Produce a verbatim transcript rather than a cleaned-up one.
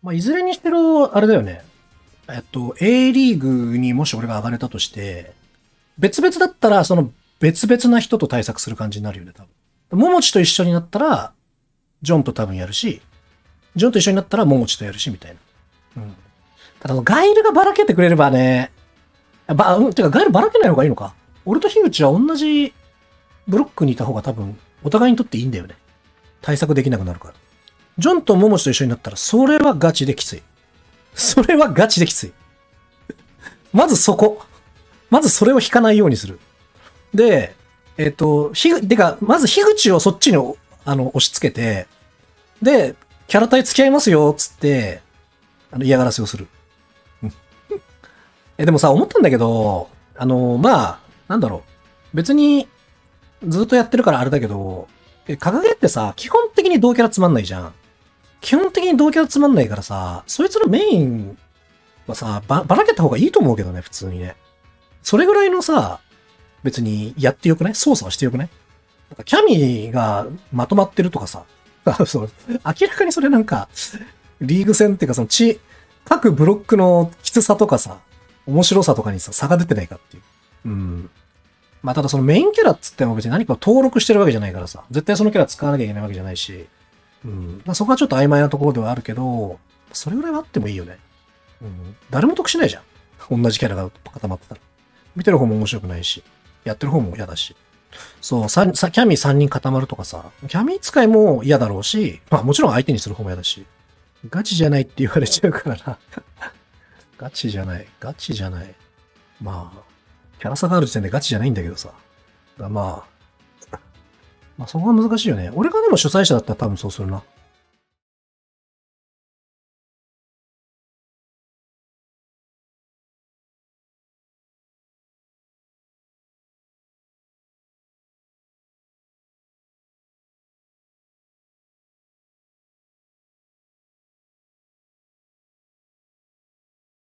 まあ、いずれにしてろ、あれだよね。えっと、A リーグにもし俺が上がれたとして、別々だったら、その別々な人と対策する感じになるよね、多分。ももちと一緒になったら、ジョンと多分やるし、ジョンと一緒になったらももちとやるし、みたいな。うん。ただ、ガイルがばらけてくれればね、ば、うん、てかガイルばらけない方がいいのか。俺と樋口は同じブロックにいた方が多分、お互いにとっていいんだよね。対策できなくなるから。ジョンとモモチと一緒になったら、それはガチできつい。それはガチできつい。まずそこ。まずそれを引かないようにする。で、えっと、ひぐ、てか、まず樋口をそっちに、あの、押し付けて、で、キャラ対付き合いますよ、つって、あの、嫌がらせをする。え、でもさ、思ったんだけど、あの、まあ、なんだろう。別に、ずっとやってるからあれだけど、え、かがげってさ、基本的に同キャラつまんないじゃん。基本的に同キャラつまんないからさ、そいつのメインはさ、ば、ばらけた方がいいと思うけどね、普通にね。それぐらいのさ、別にやってよくない？操作はしてよくない？なんかキャミがまとまってるとかさ、そう、明らかにそれなんか、リーグ戦っていうかそのち、各ブロックのきつさとかさ、面白さとかにさ、差が出てないかっていう。うん。まあ、ただそのメインキャラっつっても別に何かを登録してるわけじゃないからさ、絶対そのキャラ使わなきゃいけないわけじゃないし、うん。まあ、そこはちょっと曖昧なところではあるけど、それぐらいはあってもいいよね。うん。誰も得しないじゃん。同じキャラが固まってたら。見てる方も面白くないし、やってる方も嫌だし。そう、さ、さ、キャミさんにん固まるとかさ、キャミ使いも嫌だろうし、まあもちろん相手にする方も嫌だし、ガチじゃないって言われちゃうからな。ガチじゃない。ガチじゃない。まあ、キャラ差がある時点でガチじゃないんだけどさ。だまあ、まあそこは難しいよね。俺がでも主催者だったら多分そうするな。